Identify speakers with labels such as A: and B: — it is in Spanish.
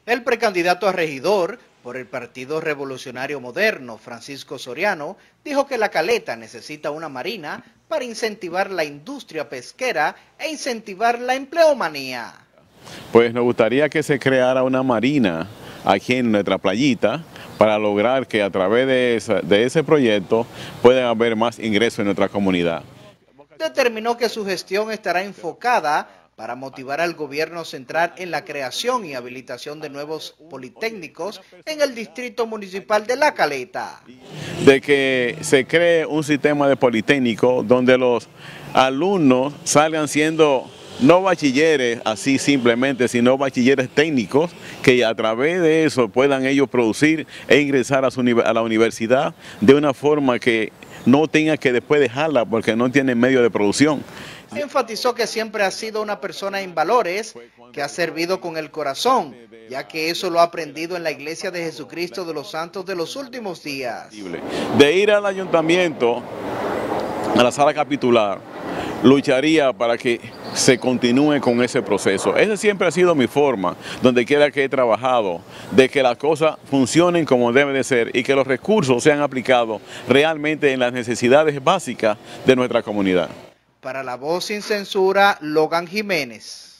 A: El precandidato a regidor por el Partido Revolucionario Moderno, Francisco Soriano, dijo que La Caleta necesita una marina para incentivar la industria pesquera e incentivar la empleomanía.
B: Pues nos gustaría que se creara una marina aquí en nuestra playita para lograr que a través de ese proyecto puedan haber más ingresos en nuestra comunidad.
A: Determinó que su gestión estará enfocada para motivar al gobierno central en la creación y habilitación de nuevos politécnicos en el distrito municipal de La Caleta.
B: De que se cree un sistema de politécnico donde los alumnos salgan siendo no bachilleres así simplemente, sino bachilleres técnicos que a través de eso puedan ellos producir e ingresar a la universidad de una forma que no tenga que después dejarla porque no tienen medio de producción.
A: Enfatizó que siempre ha sido una persona en valores, que ha servido con el corazón, ya que eso lo ha aprendido en la Iglesia de Jesucristo de los Santos de los Últimos Días.
B: De ir al ayuntamiento, a la sala capitular, lucharía para que se continúe con ese proceso. Esa siempre ha sido mi forma, donde quiera que he trabajado, de que las cosas funcionen como deben de ser y que los recursos sean aplicados realmente en las necesidades básicas de nuestra comunidad.
A: Para La Voz Sin Censura, Logan Jiménez.